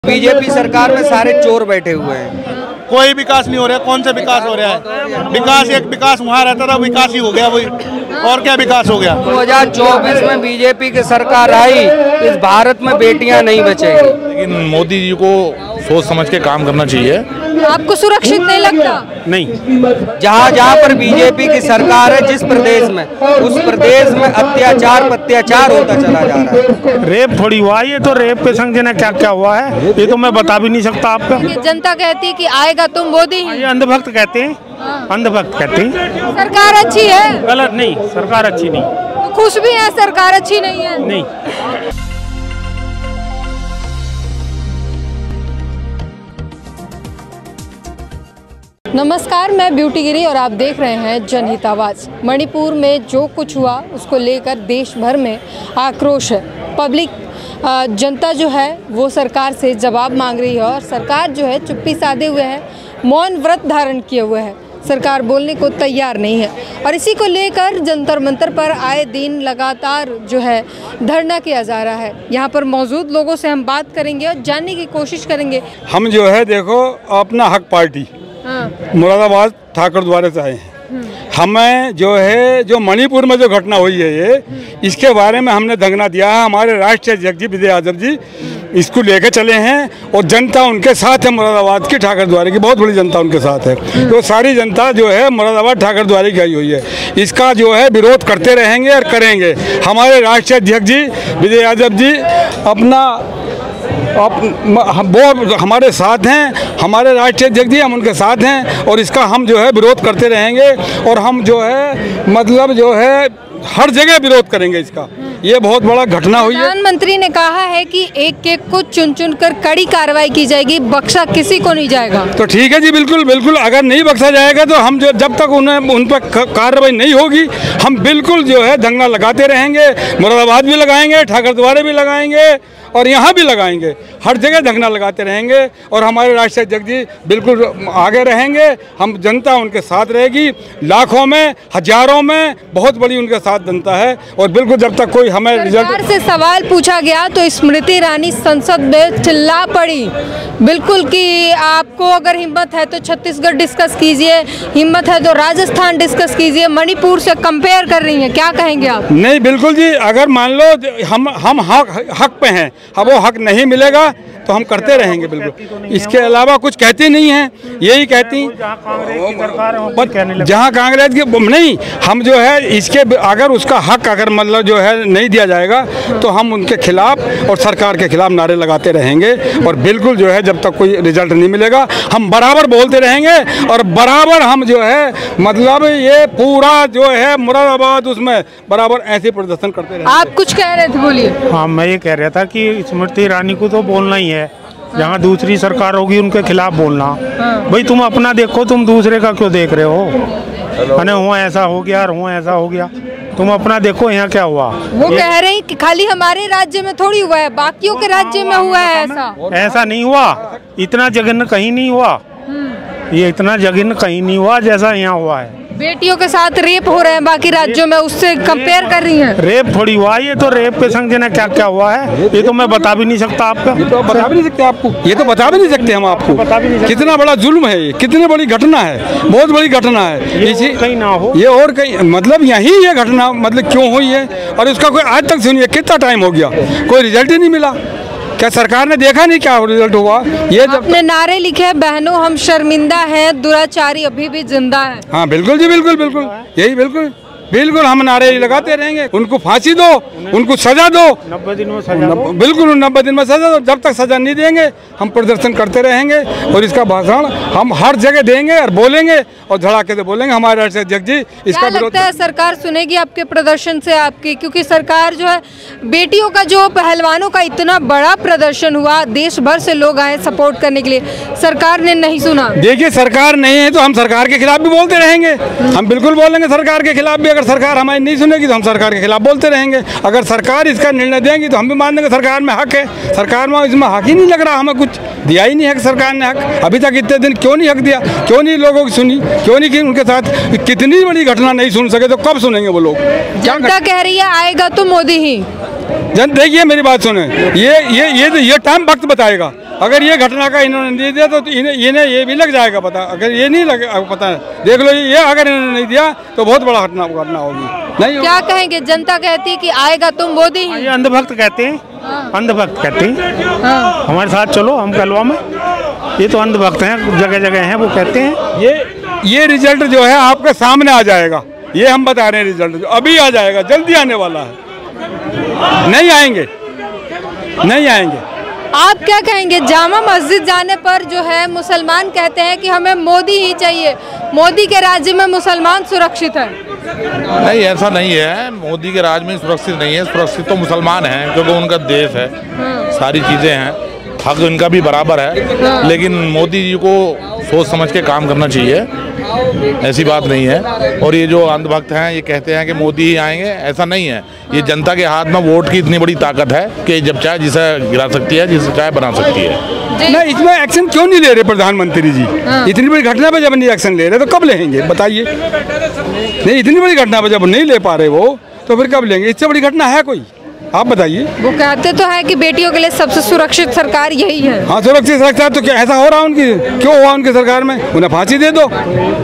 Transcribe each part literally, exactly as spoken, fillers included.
BJP सरकार में सारे चोर बैठे हुए हैं, कोई विकास नहीं हो रहा है। कौन सा विकास हो रहा है? विकास एक विकास वहाँ रहता था, विकास ही हो गया वही, और क्या विकास हो गया? दो हज़ार चौबीस में बीजेपी की सरकार आई, इस भारत में बेटियां नहीं बचेंगी। लेकिन मोदी जी को सोच समझ के काम करना चाहिए। आपको सुरक्षित नहीं लगता? नहीं, जहाँ जहाँ पर बीजेपी की सरकार है, जिस प्रदेश में, उस प्रदेश में अत्याचार अत्याचार होता चला जा रहा है। रेप थोड़ी हुआ है, ये तो रेप के संग जना क्या क्या हुआ है ये तो मैं बता भी नहीं सकता आपको। जनता कहती है कि आएगा तो मोदी ही। ये अंधभक्त कहते हैं, अंधभक्त कहते हैं। सरकार अच्छी है? गलत नहीं, सरकार अच्छी नहीं। तो खुश भी है सरकार अच्छी नहीं है? नहीं। नमस्कार, मैं ब्यूटी गिरी और आप देख रहे हैं जनहित आवाज़। मणिपुर में जो कुछ हुआ उसको लेकर देश भर में आक्रोश है। पब्लिक जनता जो है वो सरकार से जवाब मांग रही है और सरकार जो है चुप्पी साधे हुए है, मौन व्रत धारण किए हुए है। सरकार बोलने को तैयार नहीं है और इसी को लेकर जंतर मंतर पर आए दिन लगातार जो है धरना किया जा रहा है। यहाँ पर मौजूद लोगों से हम बात करेंगे और जानने की कोशिश करेंगे। हम जो है देखो अपना हक पार्टी मुरादाबाद ठाकुर द्वारा से आए हैं। हमें जो है जो मणिपुर में जो घटना हुई है ये, इसके बारे में हमने धरना दिया है। हमारे राष्ट्रीय अध्यक्ष विजय यादव जी इसको लेके चले हैं और जनता उनके साथ है। मुरादाबाद की ठाकुर द्वारे की बहुत बड़ी जनता उनके साथ है। तो सारी जनता जो है मुरादाबाद ठाकुर द्वारे की आई हुई है। इसका जो है विरोध करते रहेंगे और करेंगे। हमारे राष्ट्रीय अध्यक्ष जी विजय यादव जी अपना आप वो हमारे साथ हैं, हमारे राष्ट्रीय अध्यक्ष जी हम उनके साथ हैं और इसका हम जो है विरोध करते रहेंगे और हम जो है मतलब जो है हर जगह विरोध करेंगे इसका। ये बहुत बड़ा घटना हुई है। प्रधानमंत्री ने कहा है कि एक एक को चुन चुन कर कड़ी कार्रवाई की जाएगी, बख्शा किसी को नहीं जाएगा। तो ठीक है जी, बिल्कुल बिल्कुल। अगर नहीं बख्शा जाएगा तो हम जो जब तक उन्हें उन पर कार्रवाई नहीं होगी हम बिल्कुल जो है धरना लगाते रहेंगे। मुरादाबाद भी लगाएंगे, ठाकुर द्वारे भी लगाएंगे और यहाँ भी लगाएंगे। हर जगह धरना लगाते रहेंगे और हमारे राष्ट्रीय अध्यक्ष जी बिल्कुल आगे रहेंगे। हम जनता उनके साथ रहेगी, लाखों में हजारों में बहुत बड़ी उनके साथ जनता है और बिल्कुल जब तक कोई हमें रिजल्ट से सवाल पूछा गया तो स्मृति ईरानी संसद में चिल्ला पड़ी बिल्कुल कि आपको अगर हिम्मत है तो छत्तीसगढ़ डिस्कस कीजिए, हिम्मत है तो राजस्थान डिस्कस कीजिए। मणिपुर से कंपेयर कर रही हैं, क्या कहेंगे आप? नहीं, बिल्कुल जी। अगर मान लो हम हम हक हक पे हैं, अब वो हक नहीं मिलेगा तो हम करते रहेंगे बिल्कुल। इसके अलावा कुछ कहती नहीं है, यही कहती जहाँ कांग्रेस की नहीं। हम जो है इसके अगर उसका हक अगर मतलब जो है नहीं दिया जाएगा तो हम उनके खिलाफ और सरकार के खिलाफ नारे लगाते रहेंगे और बिल्कुल जो है जब तक कोई रिजल्ट नहीं मिलेगा हम बराबर बोलते रहेंगे और बराबर हम जो है मतलब ये पूरा जो है मुरादाबाद उसमें बराबर ऐसे प्रदर्शन करते रहेंगे। आप कुछ कह रहे थे, बोलिए। हाँ, मैं ये कह रहा था कि स्मृति ईरानी को तो बोलना ही है। जहाँ दूसरी सरकार होगी उनके खिलाफ बोलना। भाई तुम अपना देखो, तुम दूसरे का क्यों देख रहे हो? अरे हुआ ऐसा हो गया और हुआ ऐसा हो गया, तुम अपना देखो यहाँ क्या हुआ। वो कह रहे हैं कि खाली हमारे राज्य में थोड़ी हुआ है, बाकियों के राज्य में हुआ है। ऐसा ऐसा नहीं हुआ, इतना जघन्य कहीं नहीं हुआ। ये इतना जघन्य कहीं नहीं हुआ जैसा यहाँ हुआ है। बेटियों के साथ रेप हो रहे हैं बाकी राज्यों में, उससे कंपेयर कर रही हैं। रेप थोड़ी हुआ है, ये तो रेप के संग जना क्या क्या हुआ है ये तो मैं बता भी नहीं सकता आपका। ये तो बता भी नहीं सकते आपको, ये तो बता भी नहीं सकते हम आपको। बता भी नहीं कितना बड़ा जुल्म है ये, कितनी बड़ी घटना है, बहुत बड़ी घटना है। इसी कहीं ना हो, ये और कहीं मतलब यही ये घटना मतलब क्यों हुई है और उसका कोई आज तक सुनिए कितना टाइम हो गया, कोई रिजल्ट ही नहीं मिला। क्या सरकार ने देखा नहीं क्या रिजल्ट हुआ? ये जब आपने नारे लिखे, बहनों हम शर्मिंदा हैं, दुराचारी अभी भी जिंदा है। हाँ बिल्कुल जी, बिल्कुल बिल्कुल यही बिल्कुल बिल्कुल हम नारे लगाते रहेंगे। उनको फांसी दो, उनको सजा दो, नब्बे दिन में सजा दो। बिल्कुल नब्बे दिन में सजा दो। जब तक सजा नहीं देंगे हम प्रदर्शन करते रहेंगे और इसका भाषण हम हर जगह देंगे और बोलेंगे और धड़ाके से बोलेंगे। हमारे राष्ट्रीय अध्यक्ष जी इसका विरोध लगता है सरकार सुनेगी आपके प्रदर्शन से आपकी? क्योंकि सरकार जो है बेटियों का जो पहलवानों का इतना बड़ा प्रदर्शन हुआ, देश भर से लोग आए सपोर्ट करने के लिए, सरकार ने नहीं सुना। देखिए सरकार नहीं है तो हम सरकार के खिलाफ भी बोलते रहेंगे। हम बिल्कुल बोलेंगे सरकार के खिलाफ भी। अगर सरकार हमारी नहीं सुनेगी तो हम सरकार के खिलाफ बोलते रहेंगे। अगर सरकार इसका निर्णय देंगी तो हम भी मान देंगे सरकार में हक है। सरकार में इसमें हक ही नहीं लग रहा, हमें कुछ दिया ही नहीं है सरकार ने हक। अभी तक इतने दिन क्यों नहीं हक दिया, क्यों नहीं लोगों की सुनी, क्यों नहीं की उनके साथ कितनी बड़ी घटना नहीं सुन सके तो कब सुनेंगे वो लोग? जनता कह रही है आएगा तो मोदी ही। जन देखिए मेरी बात सुने, ये ये ये ये टाइम वक्त बताएगा अगर ये घटना का इन्होंने नहीं दिया तो इन्हें इन्हें ये भी लग जाएगा पता। अगर ये नहीं लगे पता है, देख लो ये अगर इन्होंने नहीं दिया तो बहुत बड़ा घटना घटना होगी। नहीं क्या कहेंगे, जनता कहती कि आएगा तो मोदी ही। ये अंधभक्त कहते हैं, अंधभक्त कहते हैं। हाँ। हमारे साथ चलो हम कलवा में, ये तो अंधभक्त हैं, जगह जगह हैं, वो कहते हैं। ये ये रिजल्ट जो है आपके सामने आ जाएगा, ये हम बता रहे हैं, रिजल्ट जो अभी आ जाएगा, जल्दी आने वाला है। नहीं आएंगे, नहीं आएंगे। आप क्या कहेंगे, जामा मस्जिद जाने पर जो है मुसलमान कहते हैं कि हमें मोदी ही चाहिए, मोदी के राज्य में मुसलमान सुरक्षित है। नहीं, ऐसा नहीं है, मोदी के राज में सुरक्षित नहीं है, सुरक्षित तो मुसलमान हैं क्योंकि उनका देश है। हाँ। सारी चीज़ें हैं, हक इनका भी बराबर है। हाँ। लेकिन मोदी जी को सोच समझ के काम करना चाहिए, ऐसी बात नहीं है। और ये जो अंधभक्त हैं ये कहते हैं कि मोदी ही आएंगे, ऐसा नहीं है। ये जनता के हाथ में वोट की इतनी बड़ी ताकत है कि जब चाहे जिसे गिरा सकती है, जिसे चाहे बना सकती है। ना इसमें एक्शन क्यों नहीं ले रहे प्रधानमंत्री जी? हाँ। इतनी बड़ी घटना पे जब नहीं एक्शन ले रहे तो कब लेंगे बताइए? नहीं, इतनी बड़ी घटना पे जब नहीं ले पा रहे वो तो फिर कब लेंगे? इससे बड़ी घटना है कोई? आप बताइए। वो कहते तो है कि बेटियों के लिए सबसे सुरक्षित सरकार यही है। हाँ, सुरक्षित सरकार तो क्या ऐसा हो रहा उनकी? क्यों हुआ उनकी सरकार में? उन्हें फांसी दे दो,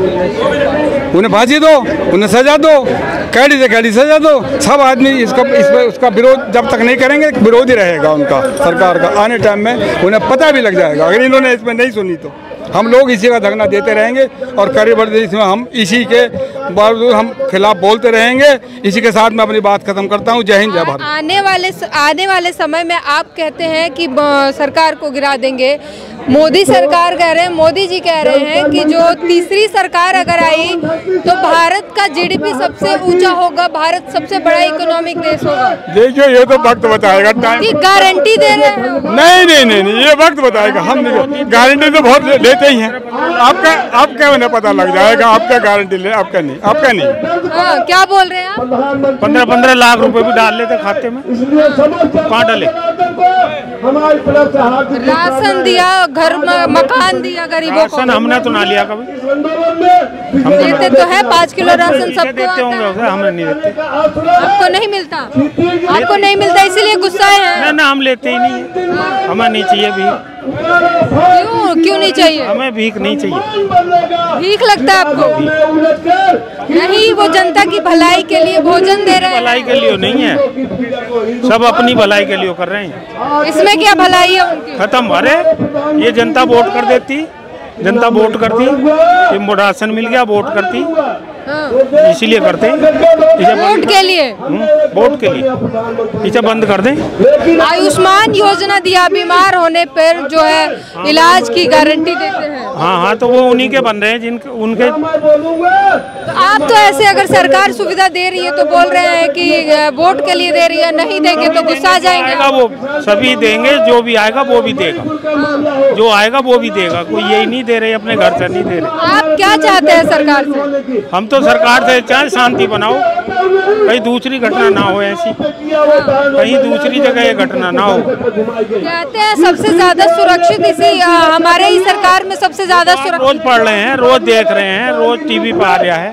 उन्हें फांसी दो, उन्हें सजा दो, कैदी से कैदी सजा दो। सब आदमी इसका इस उसका विरोध जब तक नहीं करेंगे, विरोध ही रहेगा उनका सरकार का। आने टाइम में उन्हें पता भी लग जाएगा, अगर इन्होंने इसमें नहीं सुनी तो हम लोग इसी का धरना देते रहेंगे और करीब इसमें हम इसी के बावजूद हम खिलाफ बोलते रहेंगे। इसी के साथ मैं अपनी बात खत्म करता हूँ। जय हिंद, जय भारत। आने वाले आने वाले समय में आप कहते हैं कि सरकार को गिरा देंगे, मोदी सरकार कह रहे हैं, मोदी जी कह रहे हैं कि जो तीसरी सरकार अगर आई तो भारत का जीडीपी सबसे ऊंचा होगा, भारत सबसे बड़ा इकोनॉमिक देश होगा। देखिए ये तो वक्त बताएगा, की गारंटी दे रहे हैं? नहीं नहीं नहीं नहीं, ये वक्त बताएगा। हम नहीं, गारंटी तो बहुत लेते ही हैं। आपका आपका उन्हें पता लग जाएगा, आपका गारंटी ले, आपका नहीं, आपका नहीं। हाँ, क्या बोल रहे हैं आप? पंद्रह पंद्रह लाख रुपए भी डाल लेते खाते में, कहाँ डाले? राशन दिया, घर में मकान दिया गरीबों को। राशन हमने तो ना लिया कभी। हम देते तो है पाँच किलो राशन सबको देते होंगे, हमें नहीं देते। आपको नहीं मिलता? आपको नहीं मिलता इसीलिए गुस्सा है? ना ना, हम लेते ही नहीं, हमें नहीं चाहिए भीख। क्यों क्यों नहीं चाहिए? हमें भीख नहीं चाहिए। भीख लगता है आपको? नहीं, वो जनता की भलाई के लिए भोजन दे रहे हैं। भलाई के लिए नहीं है, सब अपनी भलाई के लिए कर रहे हैं। इसमें क्या भलाई है उनकी? खत्म। अरे ये जनता वोट कर देती, जनता वोट करती, ये राशन मिल गया, वोट करती। हाँ। इसीलिए करते हैं, वोट के लिए, वोट के लिए इसे बंद कर दें। आयुष्मान योजना दिया, बीमार होने पर जो है इलाज की गारंटी देते हैं। हाँ हाँ, तो वो उन्हीं के बन रहे हैं जिनके उनके। तो आप तो ऐसे अगर सरकार सुविधा दे रही है तो बोल रहे हैं कि वोट के लिए दे रही है, नहीं देंगे तो गुस्सा आ जाएंगे। वो सभी देंगे, जो भी आएगा वो भी देगा, जो आएगा वो भी देगा। कोई यही नहीं दे रहे, अपने घर से नहीं दे रहे। आप क्या चाहते हैं सरकार से? हम तो सरकार से चाहे शांति बनाओ, कहीं दूसरी घटना ना हो, ऐसी कहीं दूसरी जगह ये घटना ना हो। कहते हैं सबसे ज्यादा सुरक्षित इसी हमारे ही सरकार में सबसे ज्यादा सुरक्षित। रोज पढ़ रहे हैं, रोज देख रहे हैं, रोज टीवी पे आ रहा है,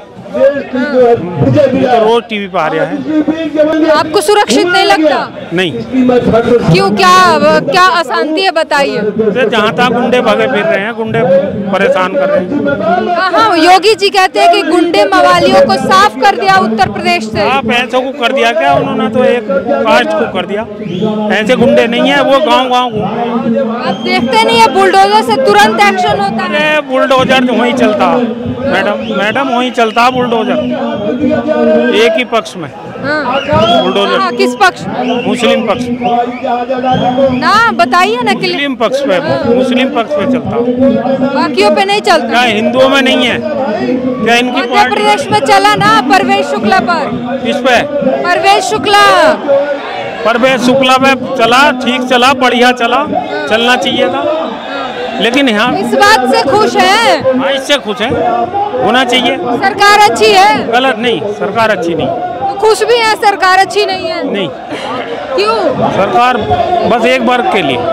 तो रोज टीवी पे आ रहा है। आपको सुरक्षित नहीं लगता? नहीं। क्यों, क्या क्या अशांति है बताइए? जहाँ तक गुंडे भगे फिर रहे हैं, गुंडे परेशान कर रहे हैं। हाँ, योगी जी कहते हैं कि गुंडे मवालियों को साफ कर दिया उत्तर प्रदेश से। आप ऐसे को कर दिया क्या? उन्होंने तो एक कास्ट को कर दिया, ऐसे गुंडे नहीं है, वो गाँव गाँव। आप देखते नहीं है बुलडोजर से तुरंत एक्शन होता है? बुलडोजर वहीं चलता मैडम, मैडम वहीं चलता बुलडोजर, एक ही पक्ष में। हाँ। बुलडोजर। हाँ, किस पक्ष? मुस्लिम पक्ष ना बताइए ना। मुस्लिम पक्ष पे, मुस्लिम पक्ष पे चलता, बाकियों पे नहीं चलता। क्या हिंदुओं में नहीं है क्या? इनकी मध्य प्रदेश में चला ना परवेश शुक्ला पर। किस पे? परवेश शुक्ला, परवेश शुक्ला पे चला, ठीक चला, बढ़िया चला, चलना चाहिए था। लेकिन यहाँ इस बात से खुश है? हाँ, इससे खुश है, होना चाहिए। सरकार अच्छी है? गलत नहीं, सरकार अच्छी नहीं। तो खुश भी है, सरकार अच्छी नहीं है? नहीं। क्यों? सरकार बस एक वर्ग के लिए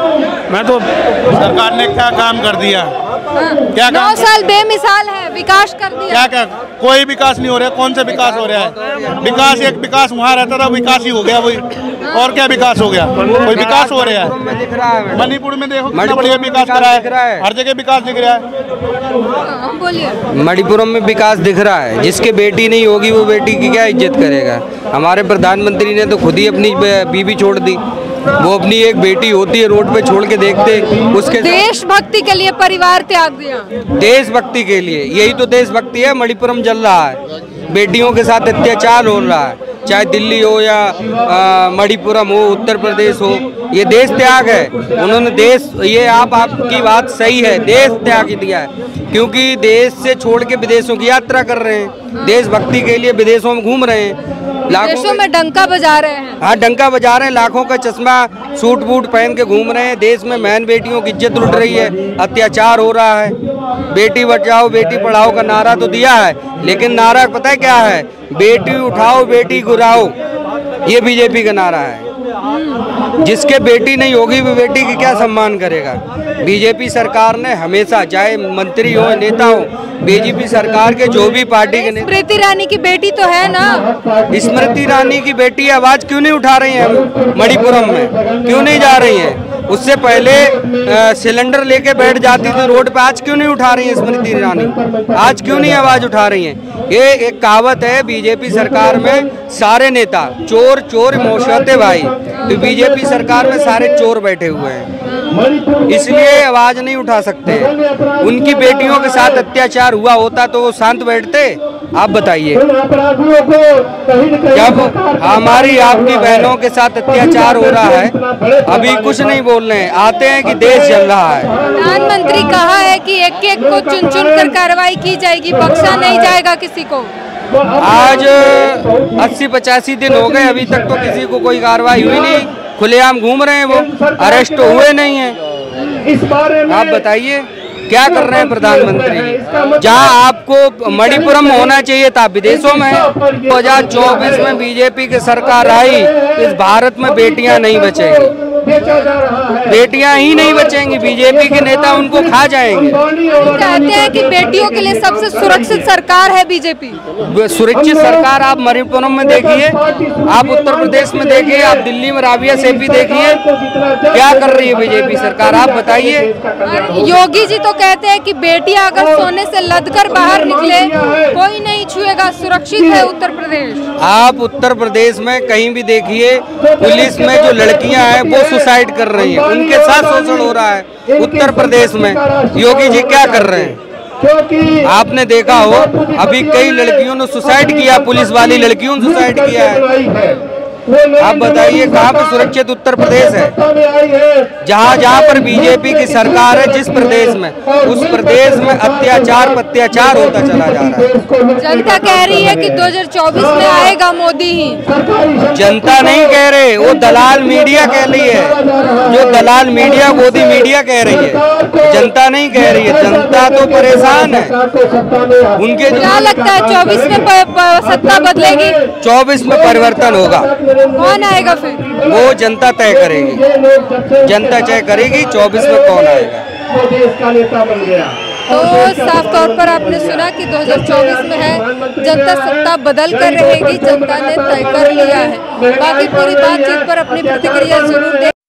मैं तो सरकार ने क्या काम कर दिया? क्या नौ काम? साल बेमिसाल है, विकास कर दिया। क्या क्या कोई विकास नहीं हो रहा है। कौन सा विकास हो रहा है? विकास एक विकास वहाँ रहता था, विकास ही हो गया वही। और क्या विकास हो गया? कोई विकास हो रहा है? मणिपुर में देखो कितना बढ़िया विकास करा है, हर जगह विकास दिख रहा है। बोलिए। मणिपुरम में विकास दिख रहा है। जिसके बेटी नहीं होगी वो बेटी की क्या इज्जत करेगा? हमारे प्रधानमंत्री ने तो खुद ही अपनी बीवी छोड़ दी। वो अपनी एक बेटी होती है रोड पे छोड़ के देखते, उसके देशभक्ति के लिए परिवार त्याग दिया। देशभक्ति के लिए, यही तो देशभक्ति है। मणिपुरम जल रहा है, बेटियों के साथ अत्याचार हो रहा है, चाहे दिल्ली हो या मणिपुरम हो, उत्तर प्रदेश हो। ये देश त्याग है। उन्होंने देश, ये आप आपकी बात सही है, देश त्याग दिया है। क्योंकि देश से छोड़ के विदेशों की यात्रा कर रहे हैं, देशभक्ति के लिए विदेशों में घूम रहे हैं, देशों में डंका बजा रहे हैं। हाँ, डंका बजा रहे हैं, लाखों का चश्मा सूट बूट पहन के घूम रहे हैं। देश में बहन बेटियों की इज्जत लुट रही है, अत्याचार हो रहा है। बेटी बचाओ बेटी पढ़ाओ का नारा तो दिया है, लेकिन नारा पता है क्या है? बेटी उठाओ बेटी गिराओ, ये बीजेपी का नारा है। जिसके बेटी नहीं होगी वो बेटी की क्या सम्मान करेगा? बीजेपी सरकार ने हमेशा, चाहे मंत्री हो नेता हो, बीजेपी सरकार के जो भी पार्टी के, स्मृति ईरानी की बेटी तो है ना, स्मृति ईरानी की बेटी आवाज क्यों नहीं उठा रही है? मणिपुरम में क्यों नहीं जा रही है? उससे पहले सिलेंडर लेके बैठ जाती थी रोड पे, आज क्यों नहीं उठा रही है स्मृति ईरानी? आज क्यों नहीं आवाज उठा रही है? ये एक कहावत है बीजेपी सरकार में, सारे नेता चोर चोर मोशते भाई। तो बीजेपी सरकार में सारे चोर बैठे हुए हैं, इसलिए आवाज नहीं उठा सकते। उनकी बेटियों के साथ अत्याचार हुआ होता तो वो शांत बैठते? आप बताइए। जब हमारी आपकी बहनों के साथ अत्याचार हो रहा है, अभी कुछ नहीं बोल रहे हैं, आते हैं कि देश जल रहा है। प्रधानमंत्री कहा है कि एक एक को चुन चुन कर कार्रवाई की जाएगी, बख्शा नहीं जाएगा किसी को। आज अस्सी पचासी दिन हो गए, अभी तक तो किसी को कोई कार्रवाई हुई नहीं। खुलेआम घूम रहे हैं, वो अरेस्ट हुए नहीं हैं। आप बताइए क्या कर रहे हैं प्रधानमंत्री? जहां आपको मणिपुरम होना चाहिए था, विदेशों में। दो हजार चौबीस में बीजेपी की सरकार आई, इस भारत में बेटियां नहीं बचेंगी, बेटियां ही नहीं बचेंगी। बीजेपी के नेता उनको खा जाएंगे। कहते हैं कि बेटियों के लिए सबसे सुरक्षित सरकार है बीजेपी। सुरक्षित सरकार आप मणिपुरम में देखिए, आप उत्तर प्रदेश में देखिए, आप दिल्ली में राबिया सेठी देखिए, क्या कर रही है बीजेपी सरकार? आप बताइए। योगी जी तो कहते हैं कि बेटियां अगर सोने से लदकर बाहर निकले कोई नहीं छुएगा, सुरक्षित है उत्तर प्रदेश। आप उत्तर प्रदेश में कहीं भी देखिए, पुलिस में जो लड़कियां हैं वो सुसाइड कर रही हैं, उनके साथ शोषण हो रहा है उत्तर प्रदेश में। योगी जी क्या कर रहे हैं? आपने देखा हो अभी कई लड़कियों ने सुसाइड किया, पुलिस वाली लड़कियों ने सुसाइड किया है। आप बताइए कहाँ पे सुरक्षित उत्तर प्रदेश है? जहाँ जहाँ पर बीजेपी की सरकार है, जिस प्रदेश में, उस प्रदेश में अत्याचार अत्याचार होता चला जा रहा है। जनता कह रही है कि दो हजार चौबीस में आएगा मोदी ही। जनता नहीं कह रहे, वो दलाल मीडिया कह रही है। जो दलाल मीडिया, मोदी मीडिया कह रही है, जनता नहीं कह रही है। जनता तो परेशान है। उनके क्या लगता है चौबीस में सत्ता बदलेगी? चौबीस में परिवर्तन होगा। कौन आएगा फिर? वो जनता तय करेगी, जनता तय करेगी चौबीस में कौन आएगा। तो साफ तौर पर आपने सुना कि दो हजार चौबीस में है, जनता सत्ता बदल कर रहेगी, जनता ने तय कर लिया है। बाकी पूरी बातचीत पर अपनी प्रतिक्रिया जरूर दें।